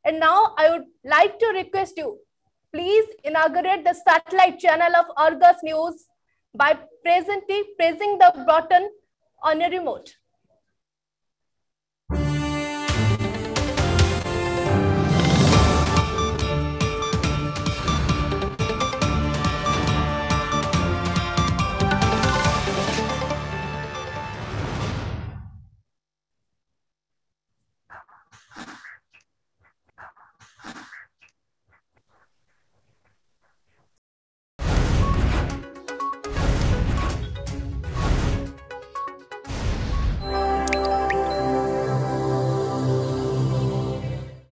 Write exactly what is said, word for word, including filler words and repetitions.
And now I would like to request you, please inaugurate the satellite channel of Argus News by presently pressing the button on your remote.